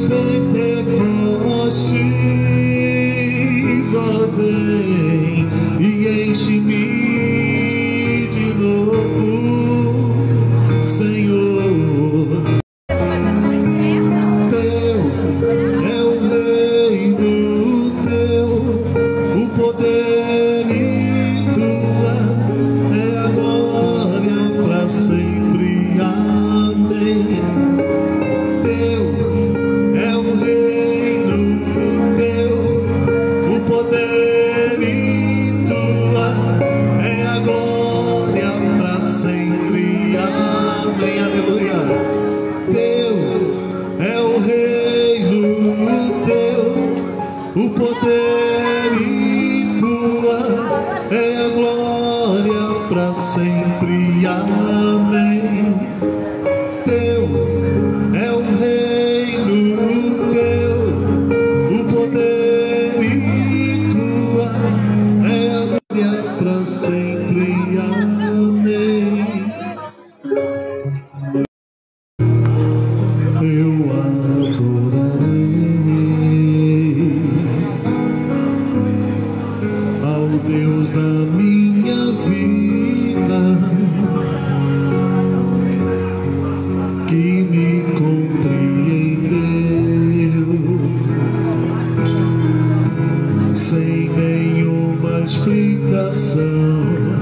Pentecostes, ó, vem e enche-me de novo, Senhor. Teu é o reino, teu o poder, e tua é a glória para sempre. Amém. Teu é o reino, teu o poder, e tua é a glória para sempre. Amém. Aleluia. Teu é o reino, teu o poder, e tua é a glória para sempre. Amém. Teu é o reino, teu o poder, e tua é a glória para sempre. Amém. Eu adorarei ao Deus da minha vida, que me compreendeu sem nenhuma explicação.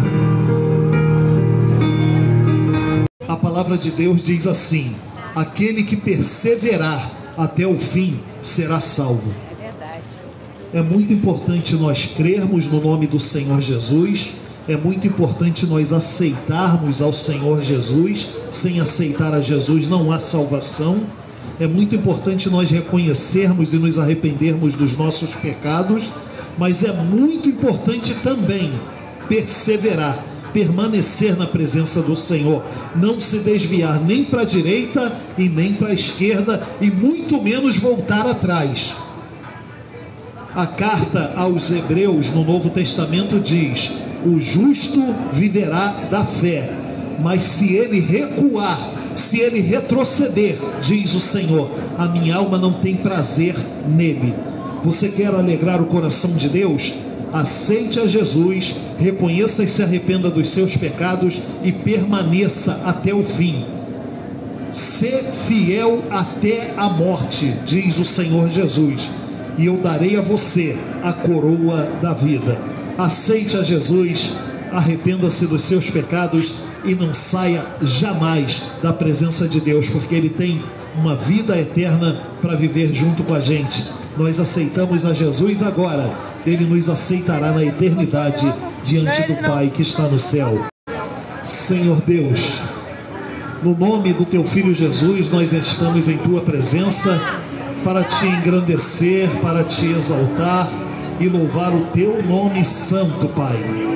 A palavra de Deus diz assim: aquele que perseverar até o fim será salvo. É verdade. É muito importante nós crermos no nome do Senhor Jesus. É muito importante nós aceitarmos ao Senhor Jesus. Sem aceitar a Jesus não há salvação. É muito importante nós reconhecermos e nos arrependermos dos nossos pecados. Mas é muito importante também perseverar, permanecer na presença do Senhor, não se desviar nem para a direita e nem para a esquerda, e muito menos voltar atrás. A carta aos Hebreus no Novo Testamento diz: o justo viverá da fé, mas se ele recuar, se ele retroceder, diz o Senhor, a minha alma não tem prazer nele. Você quer alegrar o coração de Deus? Aceite a Jesus, reconheça e se arrependa dos seus pecados e permaneça até o fim. Sê fiel até a morte, diz o Senhor Jesus, e eu darei a você a coroa da vida. Aceite a Jesus, arrependa-se dos seus pecados e não saia jamais da presença de Deus, porque Ele tem uma vida eterna para viver junto com a gente. Nós aceitamos a Jesus agora, Ele nos aceitará na eternidade diante do Pai que está no céu. Senhor Deus, no nome do Teu Filho Jesus, nós estamos em Tua presença para Te engrandecer, para Te exaltar e louvar o Teu nome santo, Pai.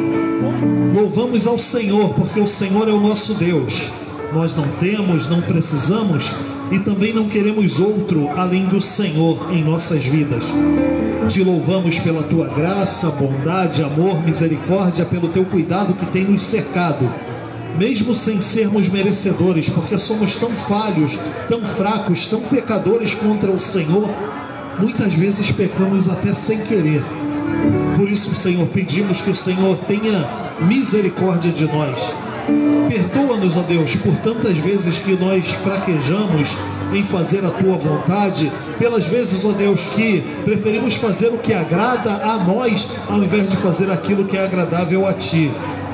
Louvamos ao Senhor, porque o Senhor é o nosso Deus. Nós não temos, não precisamos e também não queremos outro além do Senhor em nossas vidas. Te louvamos pela Tua graça, bondade, amor, misericórdia, pelo Teu cuidado que tem nos cercado, mesmo sem sermos merecedores, porque somos tão falhos, tão fracos, tão pecadores contra o Senhor. Muitas vezes pecamos até sem querer. Por isso, Senhor, pedimos que o Senhor tenha misericórdia de nós. Perdoa-nos, ó Deus, por tantas vezes que nós fraquejamos em fazer a Tua vontade, pelas vezes, ó Deus, que preferimos fazer o que agrada a nós, ao invés de fazer aquilo que é agradável a Ti.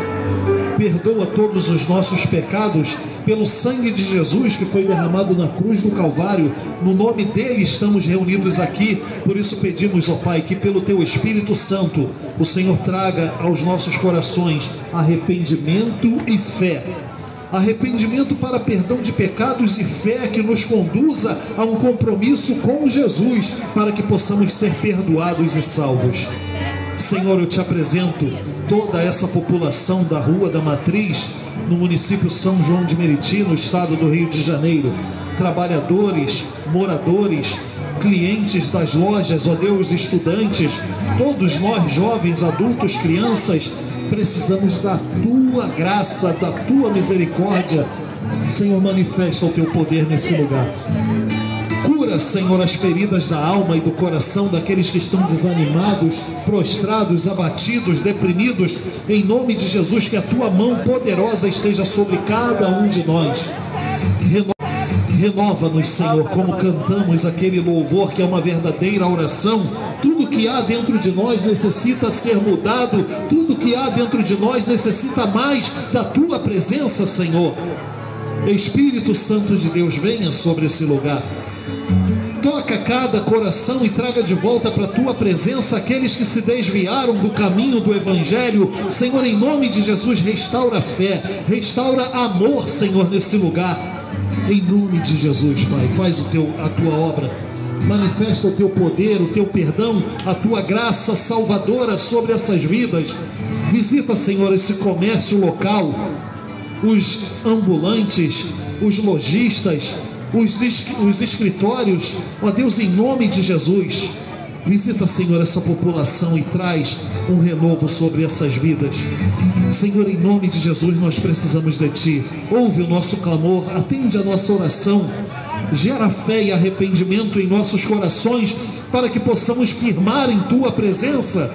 Perdoa todos os nossos pecados pelo sangue de Jesus que foi derramado na cruz do Calvário. No nome dele estamos reunidos aqui. Por isso pedimos, ó Pai, que pelo Teu Espírito Santo o Senhor traga aos nossos corações arrependimento e fé. Arrependimento para perdão de pecados e fé que nos conduza a um compromisso com Jesus, para que possamos ser perdoados e salvos. Senhor, eu Te apresento toda essa população da Rua da Matriz, no município São João de Meriti, no estado do Rio de Janeiro. Trabalhadores, moradores, clientes das lojas, ó Deus, estudantes, todos nós, jovens, adultos, crianças, precisamos da Tua graça, da Tua misericórdia. Senhor, manifesta o Teu poder nesse lugar. Cura Cura, Senhor, as feridas da alma e do coração daqueles que estão desanimados, prostrados, abatidos, deprimidos. Em nome de Jesus, que a tua mão poderosa esteja sobre cada um de nós. Renova-nos, Senhor, como cantamos aquele louvor que é uma verdadeira oração. Tudo que há dentro de nós necessita ser mudado, tudo que há dentro de nós necessita mais da tua presença, Senhor. Espírito Santo de Deus, venha sobre esse lugar. Toca cada coração e traga de volta para a tua presença aqueles que se desviaram do caminho do Evangelho. Senhor, em nome de Jesus, restaura a fé, restaura amor, Senhor, nesse lugar. Em nome de Jesus, Pai, faz a tua obra, manifesta o teu poder, o teu perdão, a tua graça salvadora sobre essas vidas. Visita, Senhor, esse comércio local, os ambulantes, os lojistas, os escritórios. Ó Deus, em nome de Jesus, visita, Senhor, essa população e traz um renovo sobre essas vidas. Senhor, em nome de Jesus, nós precisamos de Ti. Ouve o nosso clamor, atende a nossa oração, gera fé e arrependimento em nossos corações, para que possamos firmar em Tua presença.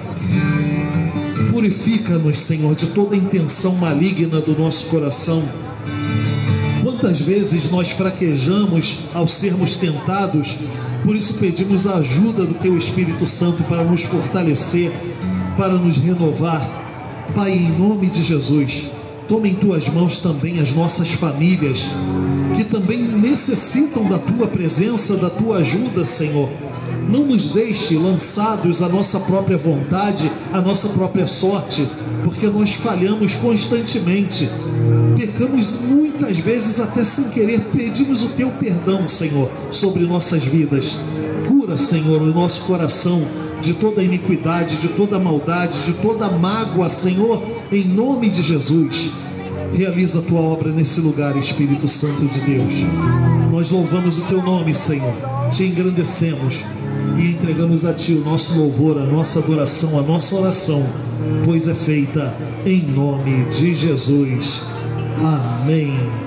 Purifica-nos, Senhor, de toda intenção maligna do nosso coração. Quantas vezes nós fraquejamos ao sermos tentados, por isso pedimos a ajuda do Teu Espírito Santo para nos fortalecer, para nos renovar. Pai, em nome de Jesus, toma em Tuas mãos também as nossas famílias, que também necessitam da Tua presença, da Tua ajuda, Senhor. Não nos deixe lançados à nossa própria vontade, à nossa própria sorte, porque nós falhamos constantemente, pecamos muitas vezes até sem querer. Pedimos o Teu perdão, Senhor, sobre nossas vidas. Cura, Senhor, o nosso coração de toda iniquidade, de toda maldade, de toda mágoa, Senhor, em nome de Jesus. Realiza a Tua obra nesse lugar, Espírito Santo de Deus. Nós louvamos o Teu nome, Senhor, Te engrandecemos e entregamos a Ti o nosso louvor, a nossa adoração, a nossa oração, pois é feita em nome de Jesus. Amém.